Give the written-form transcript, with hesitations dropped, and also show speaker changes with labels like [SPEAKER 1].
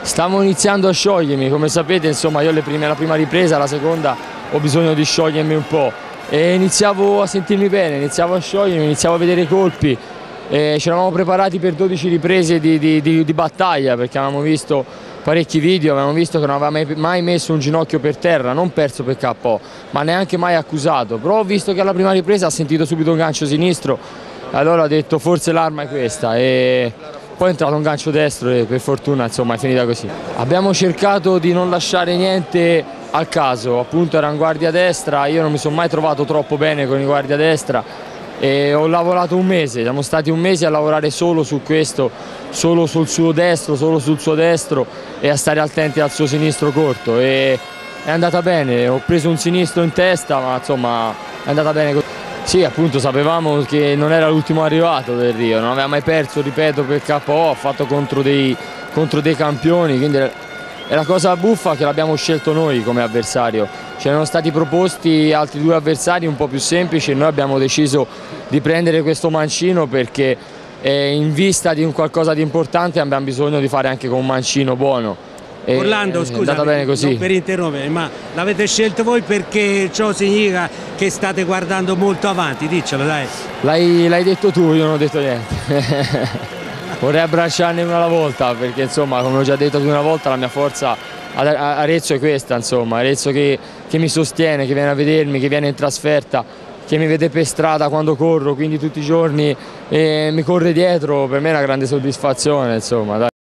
[SPEAKER 1] Stavo iniziando a sciogliermi, come sapete, insomma, io la prima ripresa, la seconda ho bisogno di sciogliermi un po' e iniziavo a sentirmi bene, iniziavo a sciogliermi, iniziavo a vedere i colpi. Ci eravamo preparati per 12 riprese di battaglia, perché avevamo visto parecchi video, avevamo visto che non aveva mai messo un ginocchio per terra, non perso per KO, ma neanche mai accusato. Però ho visto che alla prima ripresa ha sentito subito un gancio sinistro, allora ho detto forse l'arma è questa, e poi è entrato un gancio destro e per fortuna insomma è finita così. Abbiamo cercato di non lasciare niente al caso, appunto era un guardia destra, io non mi sono mai trovato troppo bene con i guardia destra e ho lavorato un mese, siamo stati un mese a lavorare solo su questo, solo sul suo destro, solo sul suo destro e a stare attenti al suo sinistro corto, e è andata bene, ho preso un sinistro in testa ma insomma è andata bene così. Sì, appunto sapevamo che non era l'ultimo arrivato del Rio, non aveva mai perso, ripeto, per KO, ha fatto contro dei campioni, quindi è la cosa buffa che l'abbiamo scelto noi come avversario. Ci erano stati proposti altri due avversari un po' più semplici e noi abbiamo deciso di prendere questo mancino perché in vista di un qualcosa di importante abbiamo bisogno di fare anche con un mancino buono.
[SPEAKER 2] Orlando, scusa, non per interrompere, ma l'avete scelto voi perché ciò significa che state guardando molto avanti, diccelo dai.
[SPEAKER 1] L'hai detto tu, io non ho detto niente. Vorrei abbracciarne una alla volta perché insomma, come ho già detto più una volta, la mia forza ad Arezzo è questa, insomma, Arezzo che mi sostiene, che viene a vedermi, che viene in trasferta, che mi vede per strada quando corro, quindi tutti i giorni mi corre dietro, per me è una grande soddisfazione, insomma, dai.